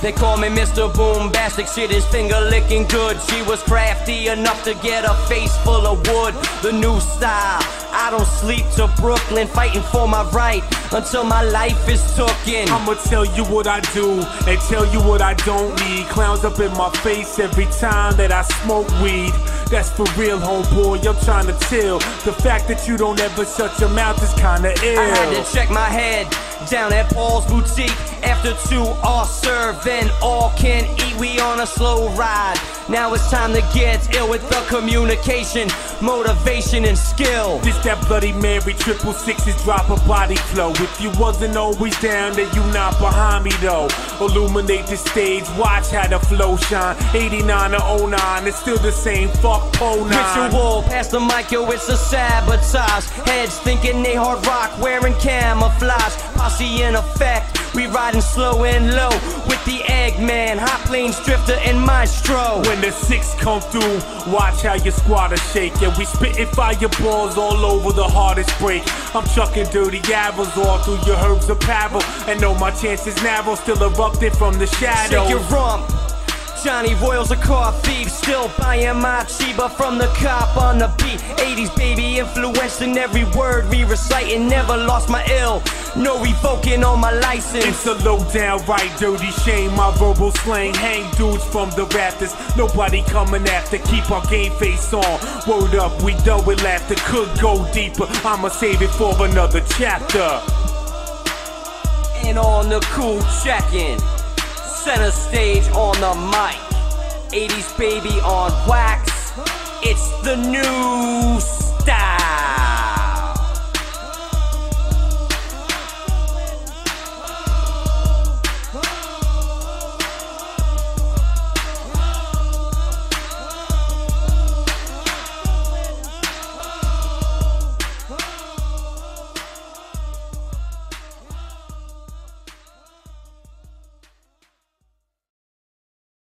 They call me Mr. Boombastic, shit is finger licking good. She was crafty enough to get a face full of wood. The new style, I don't sleep till Brooklyn, fighting for my right until my life is tooken. I'ma tell you what I do and tell you what I don't need. Clowns up in my face every time that I smoke weed. That's for real, homeboy, I'm trying to tell. The fact that you don't ever shut your mouth is kinda ill. I had to check my head down at Paul's Boutique. After 2 are served, then all can eat. We on a slow ride. Now it's time to get ill with the communication, motivation, and skill. This that Bloody Mary, 666's drop a body flow. If you wasn't always down, then you not behind me though. Illuminate the stage, watch how the flow shine. 89 to 09, it's still the same, fuck Po 9. Ritual, pass the mic, yo, it's a sabotage. Heads thinking they hard rock, wearing camouflage. Posse in effect, we riding slow and low with the Eggman, Hot Plains Drifter, and Maestro. When the 6 come through, watch how your squatter shake. Yeah, we spitting fireballs all over the hardest break. I'm chucking dirty arrows all through your herbs apparel, and know my chances narrow, still erupting from the shadow. Shake your rump. Johnny Royals a car thief, still buying my Chiba from the cop on the beat. 80s baby influenced in every word we reciting. Never lost my ill, no revoking on my license. It's a low down right dirty shame. My verbal slang hang dudes from the rafters. Nobody coming after, keep our game face on. Word up, we done with laughter, could go deeper. I'ma save it for another chapter. And on the cool check-in, center stage on the mic, 80s baby on wax. It's the new style.